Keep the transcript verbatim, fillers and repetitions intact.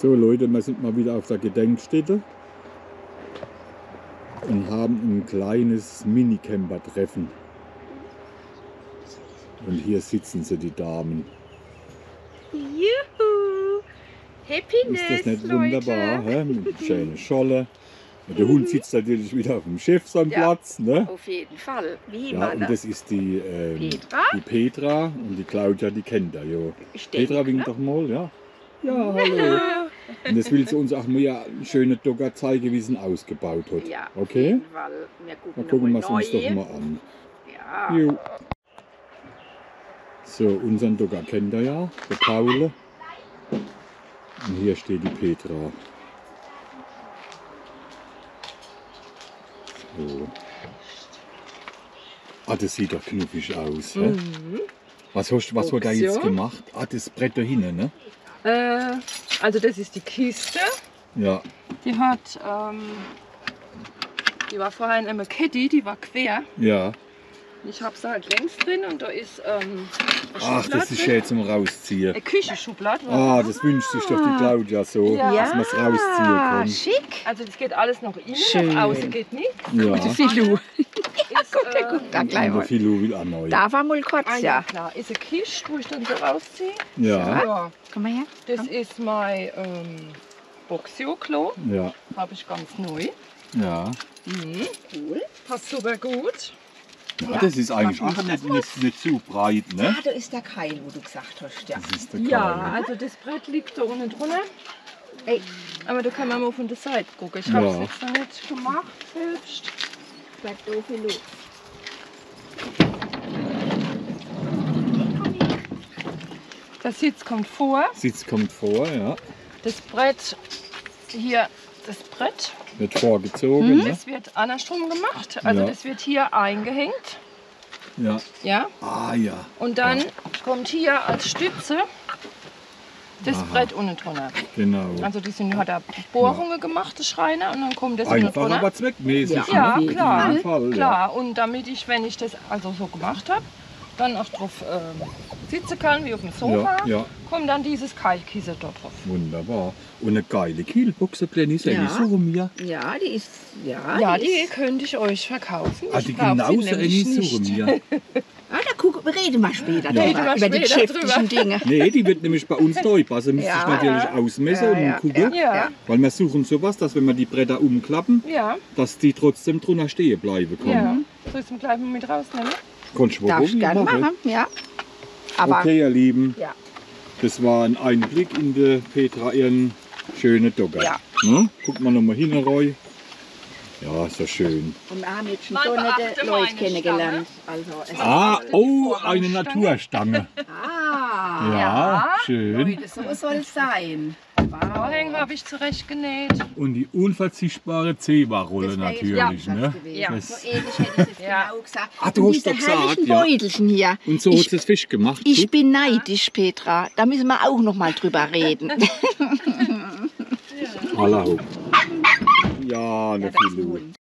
So Leute, wir sind mal wieder auf der Gedenkstätte und haben ein kleines Minicamper-Treffen. Und hier sitzen sie, die Damen. Juhu! Happiness, Ist das nicht Leute. wunderbar? Hä? Mit schöner Scholle. Und der Hund sitzt natürlich wieder auf dem Chef seinem Ja. Platz. Ne? Auf jeden Fall. Wie Ja, man, und ne? das ist die, ähm, Petra? die Petra und die Claudia, die kennt er. Ja. Ich denke, Petra winkt ne? doch mal, ja. Ja, hallo. Und das will sie uns auch mal eine schöne Dogger zeigen, sie ihn ausgebaut hat. Ja, auf Okay? jeden Fall. Wir gucken, Mal gucken wir noch es mal uns doch neu. mal an. Ja. Jo. So, unseren Dogger kennt er ja, der Paul. Und hier steht die Petra. So. Ah, das sieht doch knuffig aus. Hä? Mhm. Was hast, was hat er jetzt Option. gemacht? Ah, das Brett da hinten, ne? Äh, also das ist die Kiste. Ja. Die hat, ähm, die war vorher immer Kitty, die war quer. Ja. Ich habe sie halt längs drin und da ist ähm, eine Ach, das ist schön zum Rausziehen. Eine Küchenschublade. Ah, das wünscht sich doch die Claudia so, Ja. dass man es rausziehen kann. Schick. Also das geht alles nach innen, Schön. nach außen geht nicht. Ja. Filu. Ist, Guck, der äh, guckt da Und gleich der mal. Philo will auch neu. Da war mal kurz, Ah, ja, ja. klar. Ist eine Kiste, wo ich dann so rausziehe. Ja. Ja. Komm mal her. Das ist mein ähm, Boxio-Klo. Ja. Habe ich ganz neu. Ja. Mhm. Cool. Passt super gut. Ja, das ist eigentlich auch nicht, nicht, nicht zu breit, ne? Ah, da ist der Keil, wo du gesagt hast. Ja. Das ist der Ja, Keil. also das Brett liegt da unten drunter. Ey, Aber da kann man mal von der Seite gucken. Ich habe es Ja. jetzt noch nicht gemacht selbst. bleib doof, Filu. Der Sitz kommt vor. Sitz kommt vor, ja. Das Brett hier, das Brett, Wird vorgezogen, ne? das wird andersrum gemacht. Also Ja. das wird hier eingehängt. Ja. Ja. Ah ja. Und dann kommt hier als Stütze das Aha. Brett unten drunter. Genau. Also die sind, hat er Bohrungen gemacht, der Schreiner, und dann kommt das unten Einfach drunter. aber zweckmäßig. Ja. Ja, ne? klar, Auf jeden Fall, ja. klar. Und damit ich, wenn ich das also so gemacht habe, dann auch drauf ähm, sitzen kann, wie auf dem Sofa, Ja, ja. kommt dann dieses Keilkissen da drauf. Wunderbar. Und eine geile Kielbox, Glenny, ist Ja. ja. so rum hier. Ja, die ist. Ja, Ja, die die ist. könnte ich euch verkaufen. Ah, Ich die brauch sie genauso nämlich eine so rum nicht. hier. Ah, da gucken wir reden wir später Ja. drüber, Reden wir über die später geschäftlichen Dinge. Nee, die wird nämlich bei uns neu passen. Müsste Ja, ich natürlich ja. ausmessen Ja, und ja, gucken. Ja, ja. Weil wir suchen sowas, dass wenn wir die Bretter umklappen, ja. dass die trotzdem drunter stehen bleiben können. ja. Soll ich es gleich mal mit rausnehmen? Kannst du Darfst warum gerne machen? machen, ja. Aber Okay, ihr Lieben, ja. das war ein Einblick in die Petra ihren schönen Dogger. Ja. Ne? Guck mal nochmal hin, Roy. Ja, ist ja schön. Und wir haben jetzt schon Man so nette beachte Leute meine kennengelernt. Also, es Ah, die oh, Vorhangstange. eine Naturstange. ah, Ja, Ja. schön. Leute, so soll es sein. Vorhänge habe ich zurecht genäht. Und die unverzichtbare Zebra-Rolle natürlich. Ne? Ja. So ähnlich hätte ich es Ja. genau gesagt. Ah, du Und hast diese doch gesagt, herrlichen ja. Beutelchen hier. Und so Ich- hat sie das Fisch gemacht. Ich Guck. bin neidisch, Petra. Da müssen wir auch noch mal drüber reden. Alla hopp. Ja, Ja, eine das ist Filu. Hund.